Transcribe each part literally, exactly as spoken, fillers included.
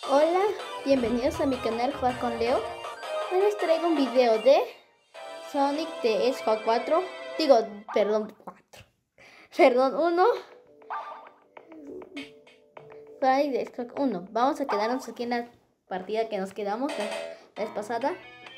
Hola, bienvenidos a mi canal Jugar con Leo. Hoy les traigo un video de Sonic de Hedgehog cuatro. Digo, perdón, cuatro. Perdón, uno. Sonic de Hedgehog uno. Vamos a quedarnos aquí en la partida que nos quedamos la vez pasada.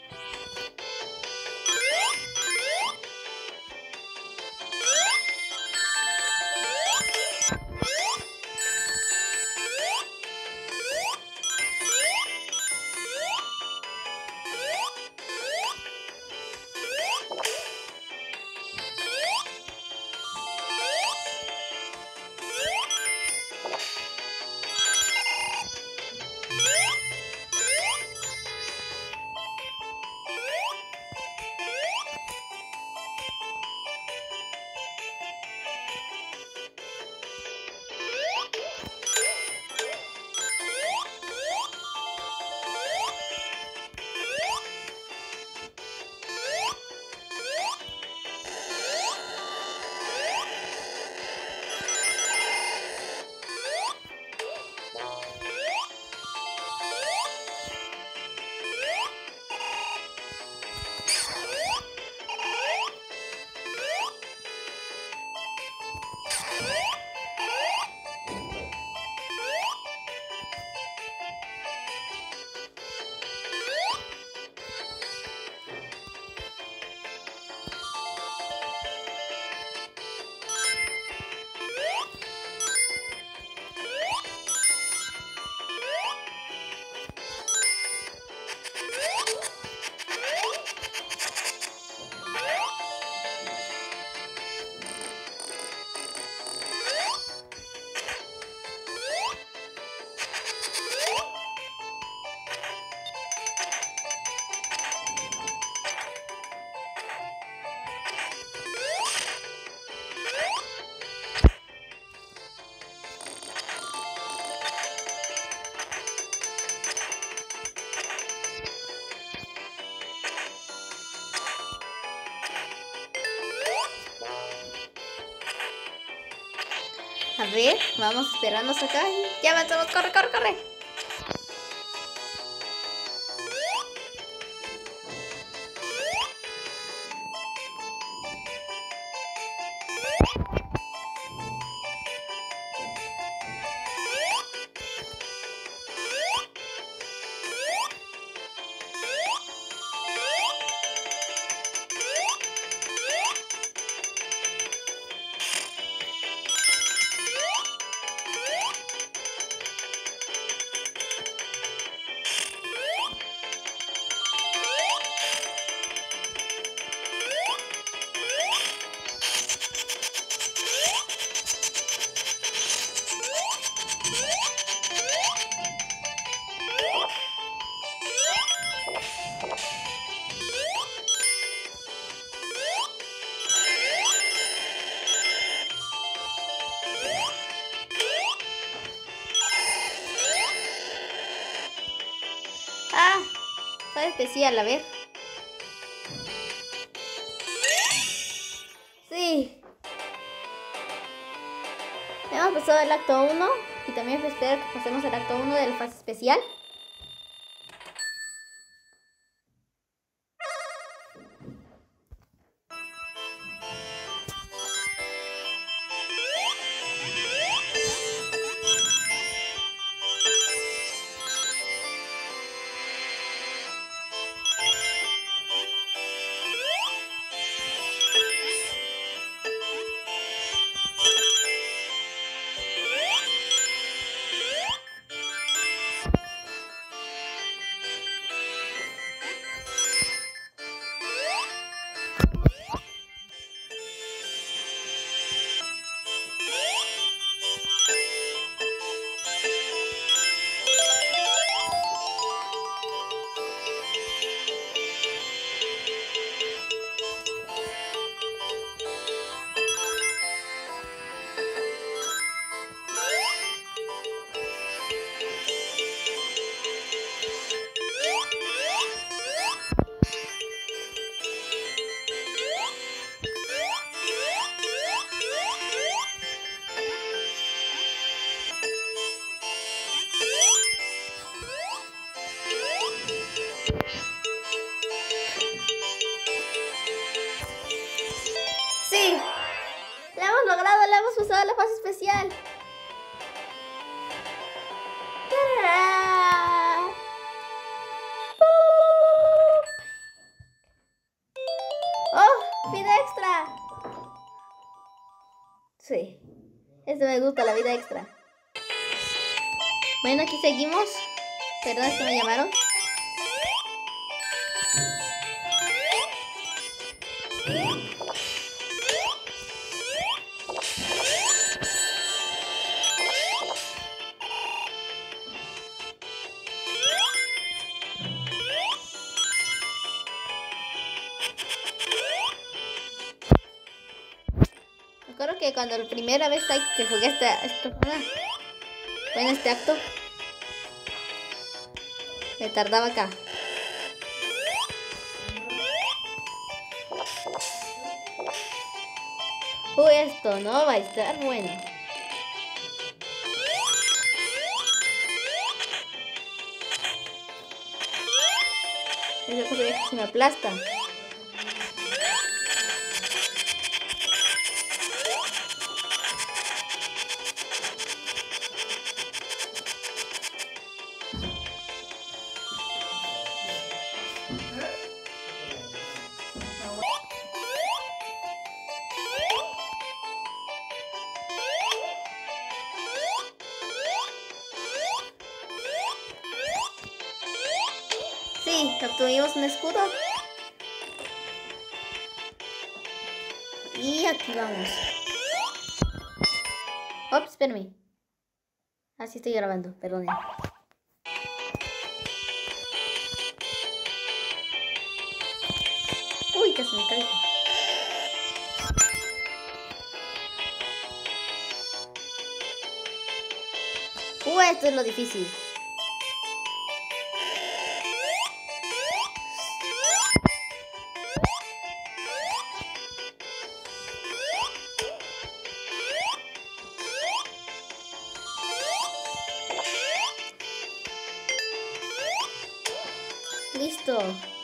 A ver, vamos a esperarnos acá. Ya avanzamos, corre, corre, corre. Ah, sabe especial, a ver. Sí. Hemos pasado el acto uno y también espero que pasemos el acto uno de la fase especial. final. ¡Tarará! ¡Oh! ¡Vida extra! Sí. Esto me gusta, la vida extra. Bueno, aquí seguimos. Perdón, es que me llamaron. Recuerdo que cuando la primera vez que jugué esta, esta bueno, este acto, me tardaba acá. Uy, esto no va a estar bueno. Esa cosa ya se me aplasta. Sí, obtuvimos un escudo. Y activamos. Ops, espérame. Así estoy grabando, perdón. Uy, casi me caigo. Uy, esto es lo difícil. Listo.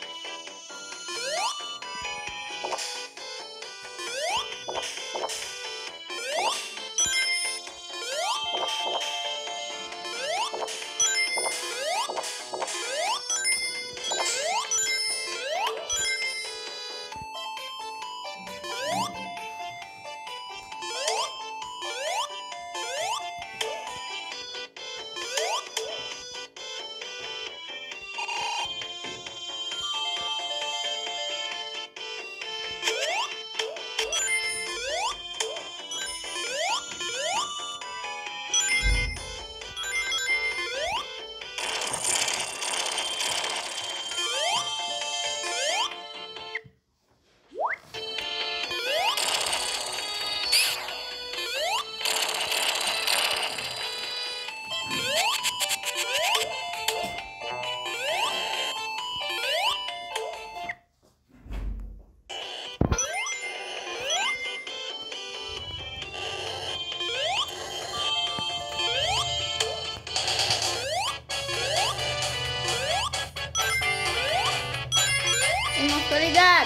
En la actualidad.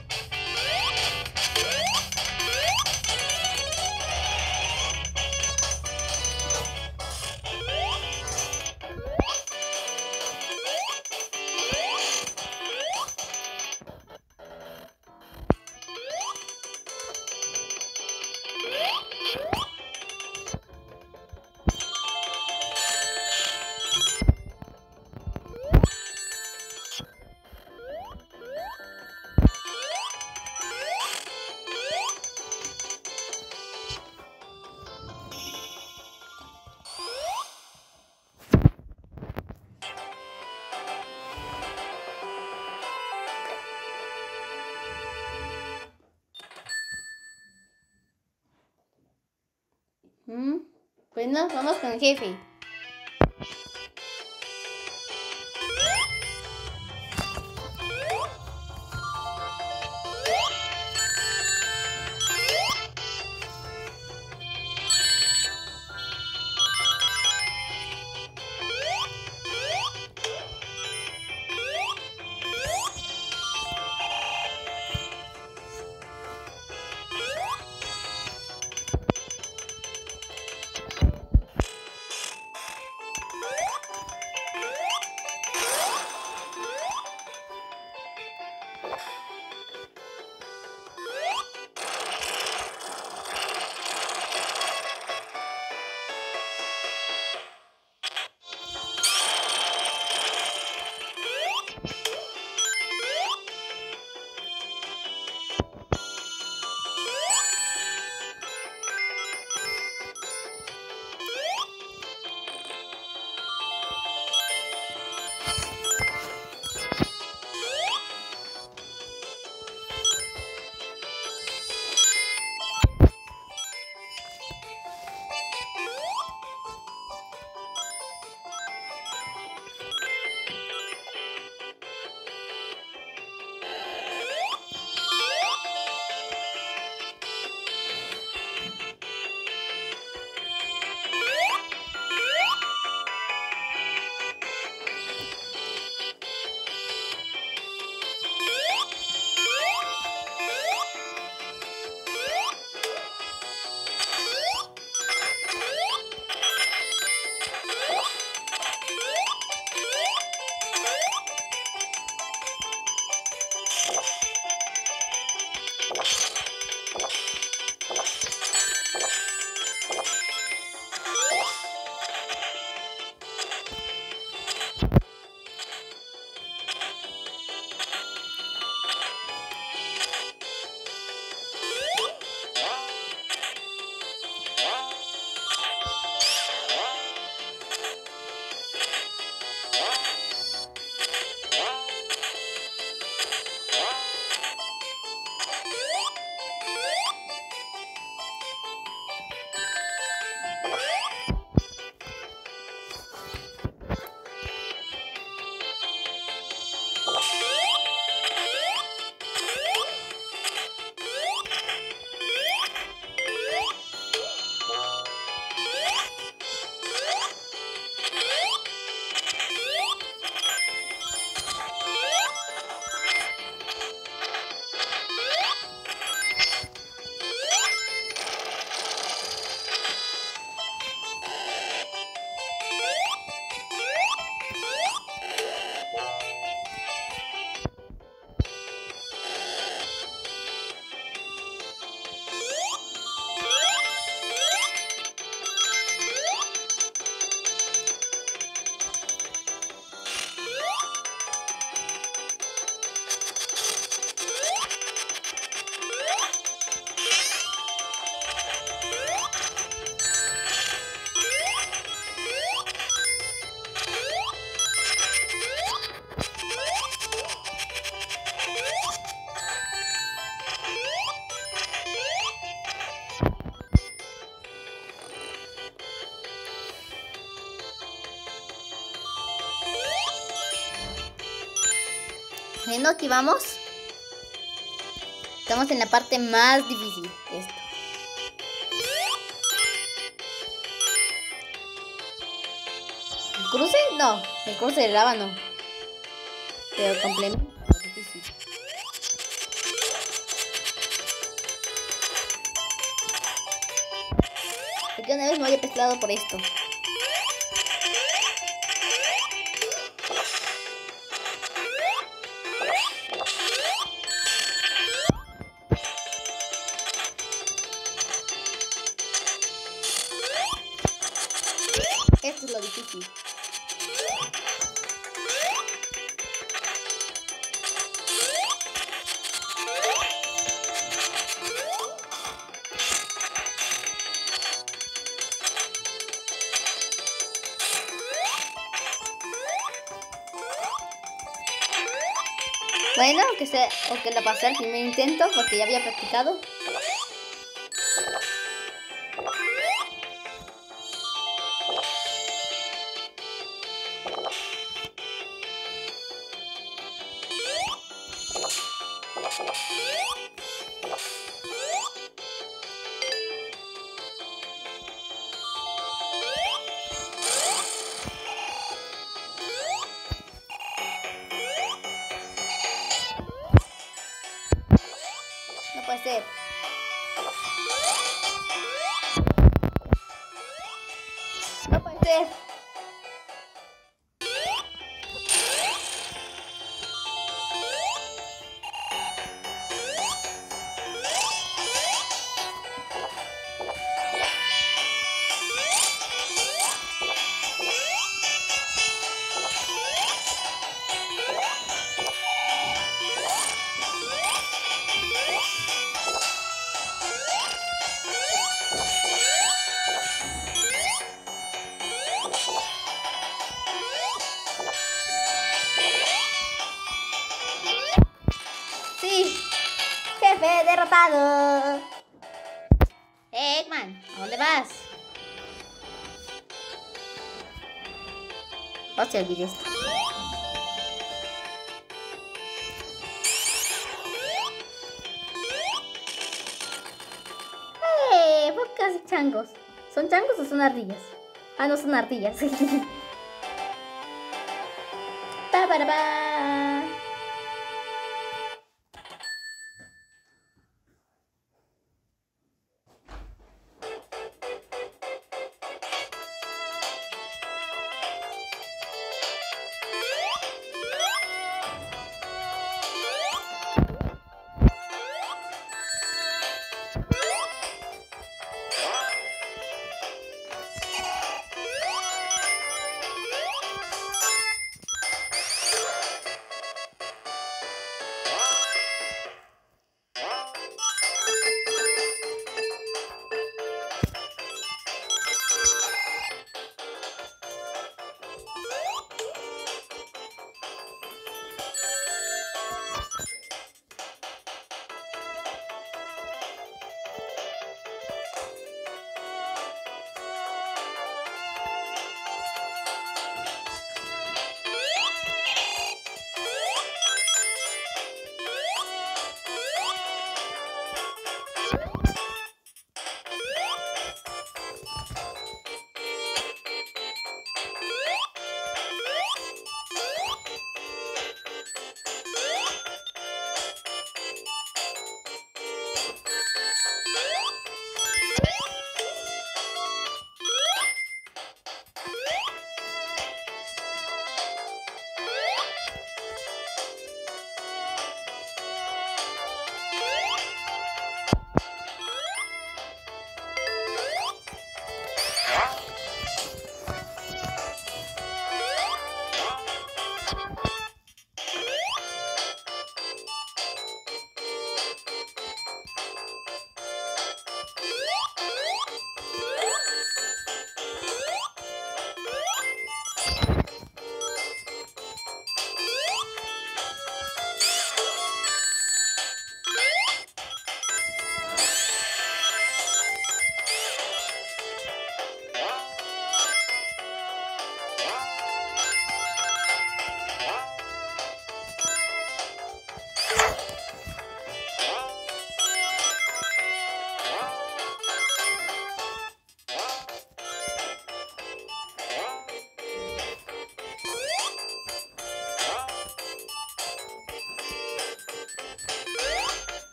¿Mm? Bueno, vamos con el jefe. Bueno, aquí vamos. Estamos en la parte más difícil. Esto. ¿El cruce? No. El cruce de lava no. Pero complemento. Difícil. Porque una vez me había pescado por esto. Esto es lo difícil. Bueno, que se, o que la pasé al primer intento porque ya había practicado. No puede ser. No puede ser. Sí, jefe derrotado. Eh, Eggman, ¿a dónde vas? Vamos a olvidar esto. Eh, pocas changos. ¿Son changos o son ardillas? Ah, no, son ardillas. Pa, para, pa.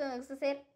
esto me gusta hacer.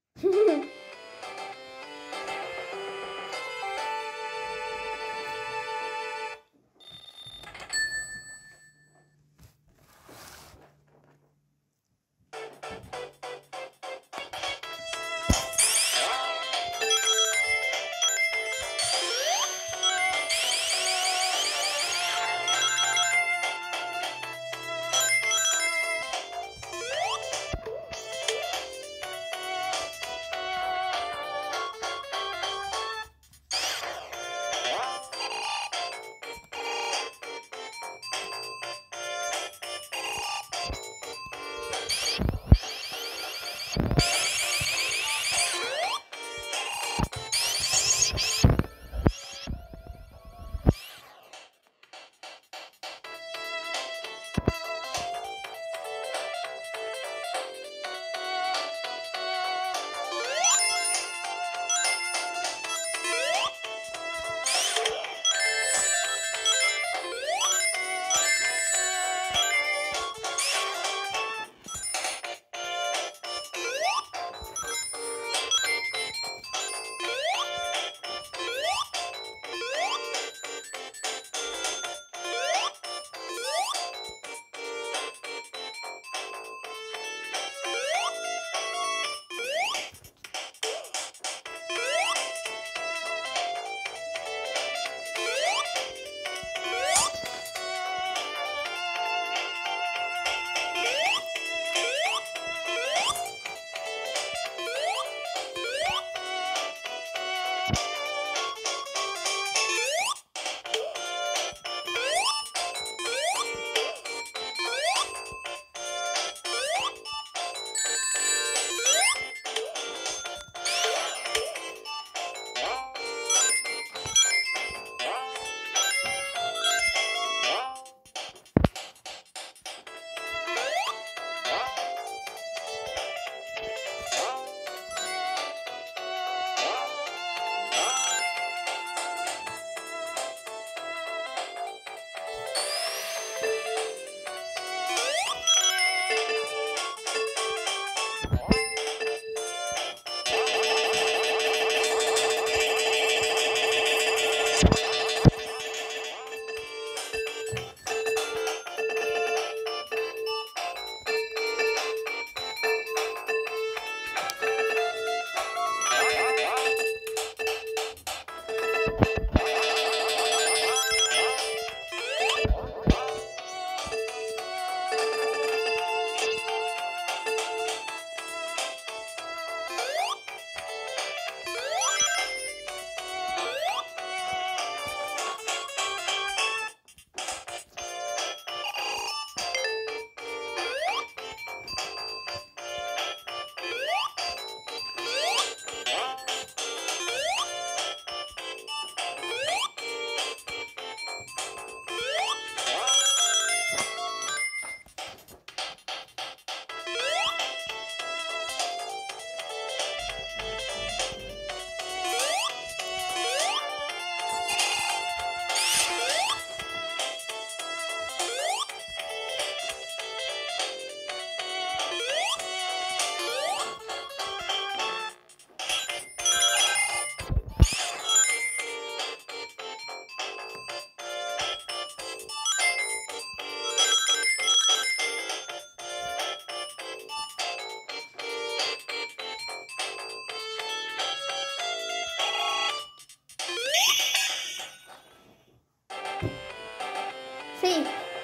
Sí.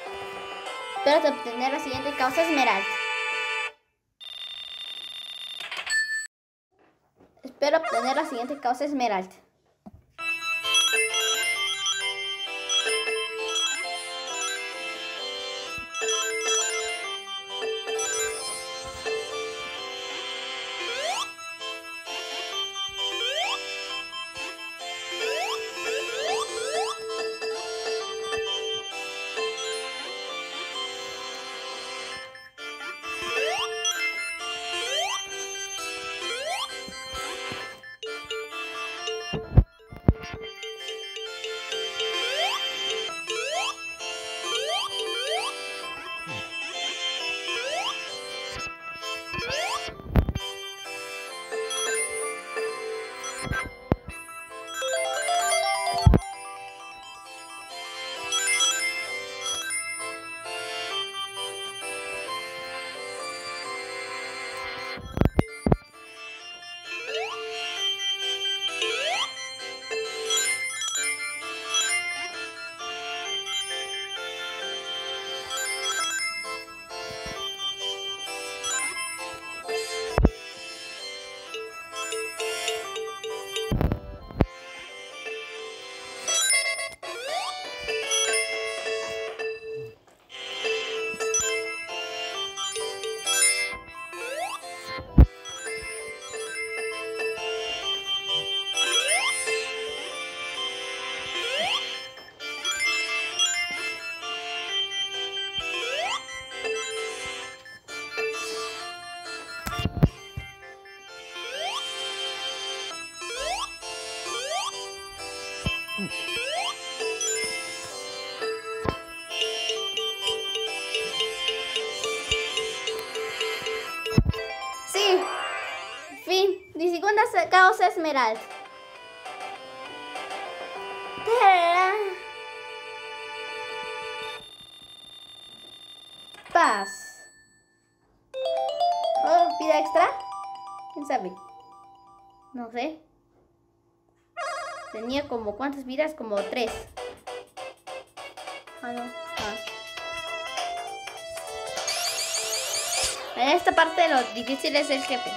Espero obtener la siguiente causa esmeralda. Espero obtener la siguiente causa esmeralda. Sí. Fin. Ni segunda causa esmeralda. ¡Tarán! Paz. Oh, vida extra. ¿Quién sabe? No sé. Tenía como, ¿cuántas vidas? Como tres. Ah, no. Ah. En esta parte lo difícil es el jefe.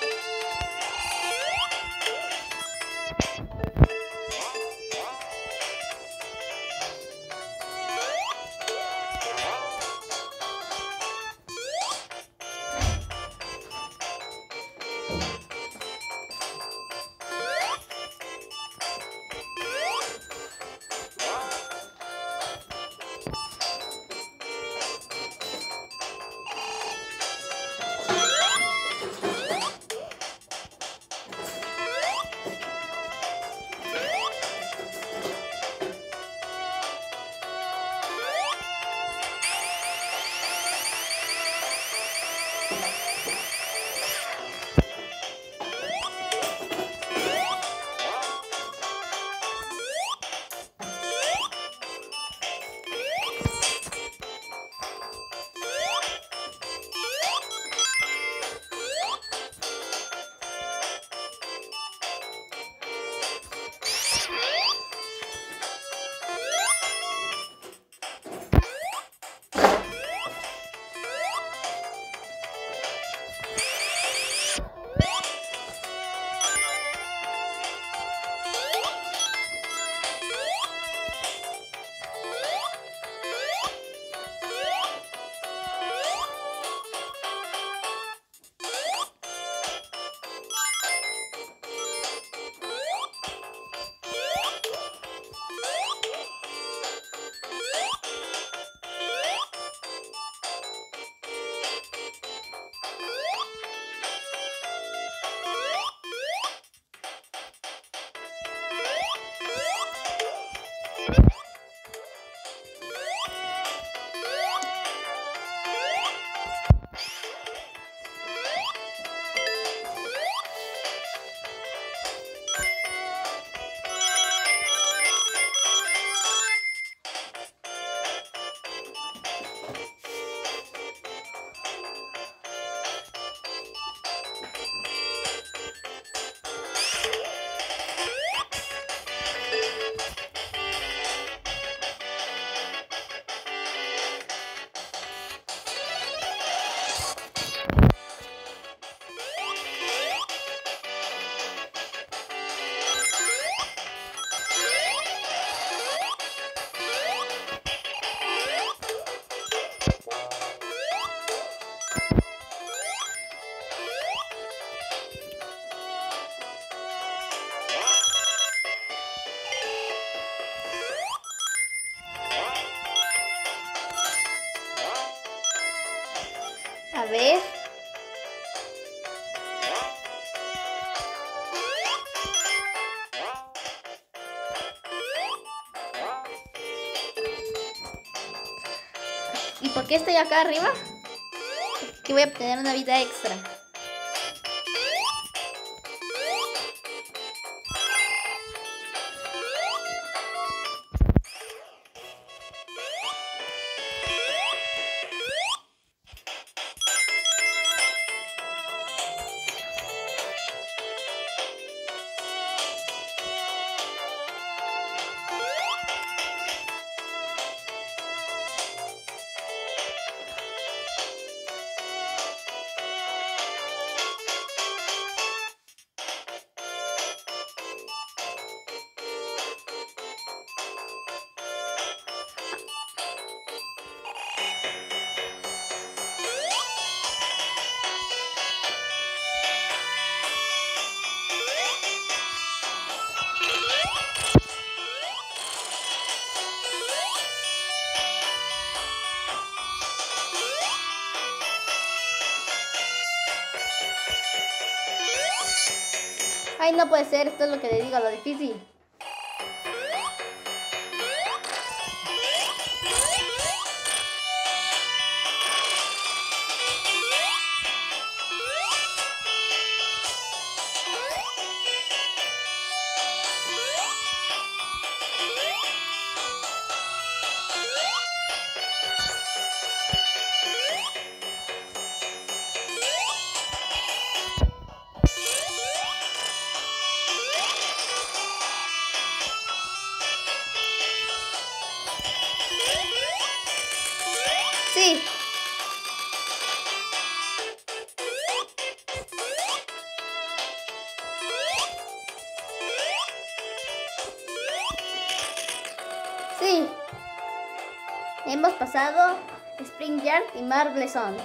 A ver. ¿Y por qué estoy acá arriba? Que voy a obtener una vida extra. Ay, no puede ser, esto es lo que le digo, lo difícil. Hemos pasado Spring Yard y Marble Zone.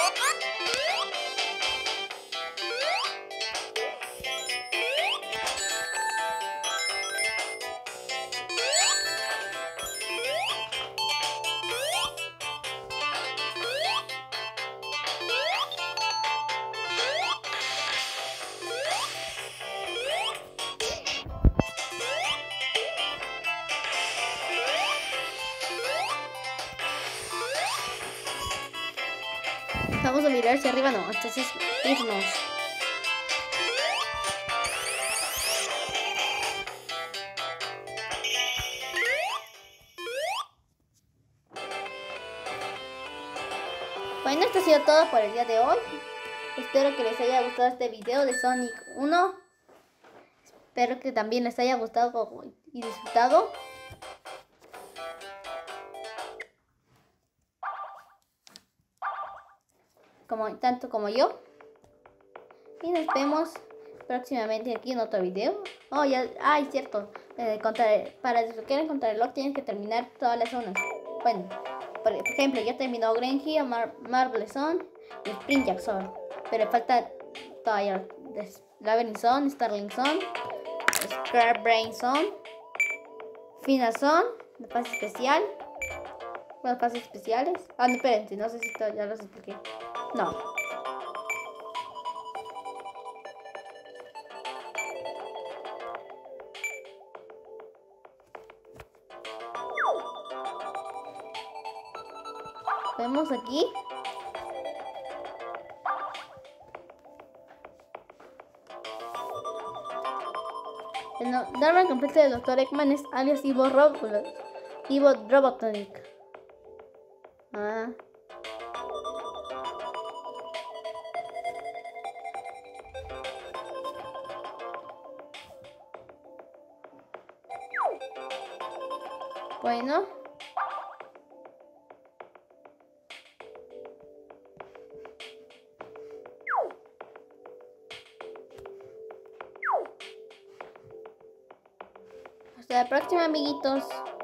Vamos a mirar hacia arriba, no, entonces irnos. Bueno, esto ha sido todo por el día de hoy. Espero que les haya gustado este video de Sonic uno. Espero que también les haya gustado y disfrutado. Como, tanto como yo. Y nos vemos próximamente aquí en otro video. Oh, ya, ay, cierto. Eh, contar, para desbloquear el contrarreloj tienes que terminar todas las zonas. Bueno, por ejemplo, ya terminó Green Hill, Mar Marble Zone y Spring Jack Zone. Pero falta todavía Labyrinth Zone, Starling Zone, Scrap Brain Zone, Final Zone, la fase especial. Bueno, fases especiales. Ah, no, espérense, no sé si ya los expliqué. No. Vemos aquí. El nombre completo del doctor Eggman es alias Ivo Rob Ivo Robotnik. Ah. Bueno. Hasta la próxima, amiguitos.